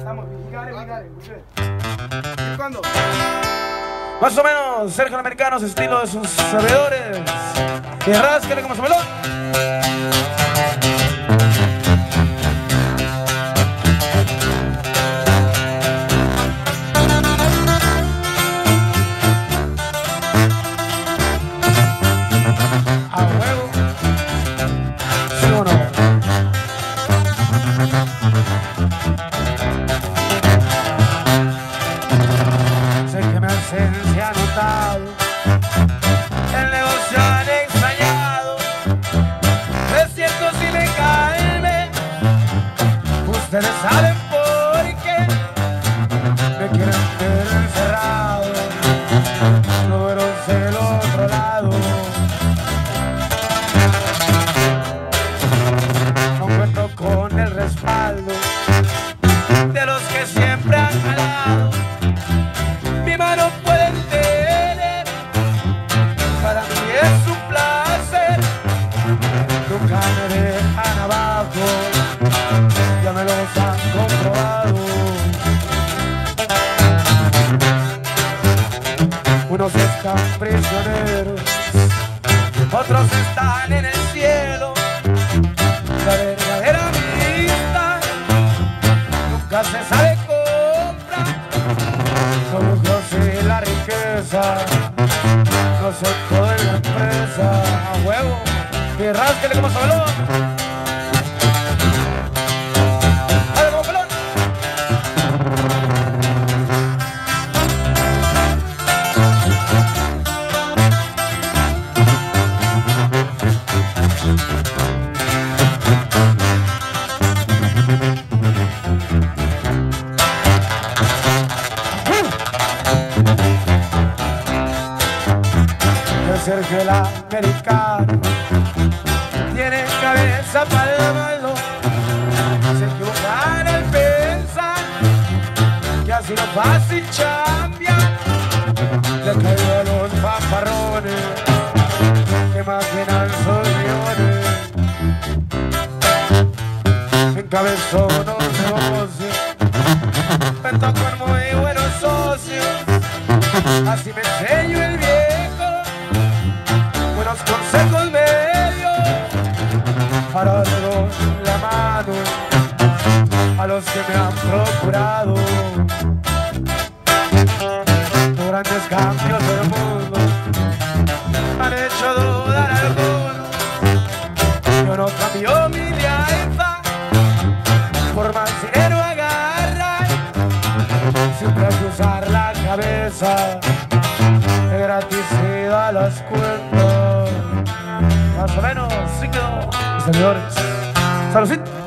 Estamos, we got it, we're good. ¿Y cuándo? Más o menos, Sergio Americanos, estilo de sus sabedores. Y rásquele como su melón. A huevo. ¿Sí o no? Sé que me se ha notado, el negocio han extrañado. Es cierto si me calme, ustedes saben por qué me quieren ver encerrado, no veros del otro lado. No cuento con el respaldo de los que siempre han jalado. Mi mano pueden tener, para mí es un placer. Nunca me dejan abajo, ya me los han comprobado. Unos están prisioneros, otros están en el cielo. La verdadera amistad nunca se sabe comprar. Como José la riqueza, no sé todo en la empresa. A huevo, y rásquele como sabelón. Dale como pelón. Sergio el Americano tiene cabeza para el malo. Se equivocan al pensar que así no fácil cambia. Le caigo a los fanfarrones que maquinan sus guiones. Encabezó unos negocios, cuento con muy buenos socios. Así me enseño el viejo, buenos consejos medio. Ahora le doy la mano a los que me han procurado los grandes cambios del mundo. Han hecho dudar a algunos. Yo no cambio mi lealtad por más dinero agarrar. Siempre hay que usar la cabeza, de gratis se da las cuentas. Más o menos, sí quedó. Señores, saludcita.